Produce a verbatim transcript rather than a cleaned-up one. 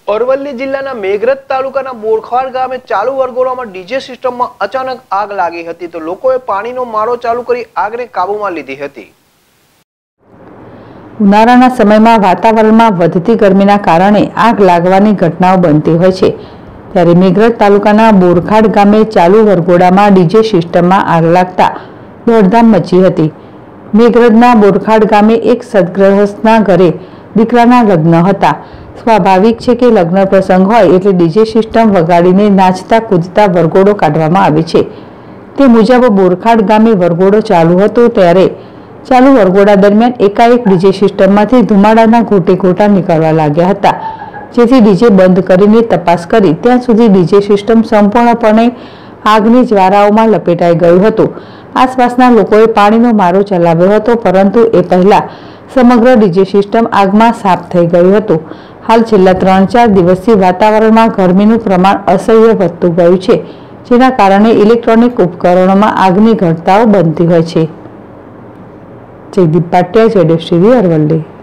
અરવલ્લી જિલ્લાના મેઘરજ તાલુકાના બોરખાડ ગામે ચાલુ વરઘોડામાં ડીજે સિસ્ટમમાં અચાનક આગ લાગી હતી તો લોકોએ પાણીનો મારો ચાલુ કરી આગને કાબૂમાં લીધી હતી। ઉનાળાના સમયમાં વાતાવરણમાં વધતી ગરમીના કારણે આગ લાગવાની ઘટનાઓ બનતી હોય છે, ત્યારે મેઘરજ તાલુકાના બોરખાડ ગામે ચાલુ વરઘોડામાં ડીજે સિસ્ટમમાં આગ લાગતા દોડધામ મચી હતી। મેઘરજના બોરખાડ ગામે એક સદગ્રહસ્થના ઘરે દીકરાના લગ્ન હતા। સ્વાભાવિક છે કે લગ્ન પ્રસંગ હોય એટલે ડીજે સિસ્ટમ વગાડીને નાચતા કૂદતા વરઘોડો કાઢવામાં આવે છે। તે મુજબ બોરખાડ ગામે વરઘોડો ચાલુ હતો ત્યારે ચાલુ વરઘોડા દરમિયાન એકાએક ડીજે સિસ્ટમમાંથી ધુમાડાના ઘોટે ઘોટા નીકળવા લાગ્યા હતા, જેથી ડીજે બંધ કરીને તપાસ કરી ત્યાં સુધી ડીજે સિસ્ટમ સંપૂર્ણપણે આગની જ્વાળાઓમાં લપેટાઈ ગયું હતું। આસપાસના લોકોએ પાણીનો મારો ચલાવ્યો હતો, પરંતુ એ પહેલા સમગ્ર ડીજે સિસ્ટમ આગમાં સાફ થઈ ગયું હતું। હાલ છેલ્લા ત્રણ ચાર દિવસથી વાતાવરણમાં ગરમીનું પ્રમાણ અસહ્ય વધતું ગયું છે, જેના કારણે ઇલેક્ટ્રોનિક ઉપકરણોમાં આગની ઘટનાઓ બનતી હોય છે। જયદીપ પાટિયા, જેડેશ ટીવી, અરવલ્લી।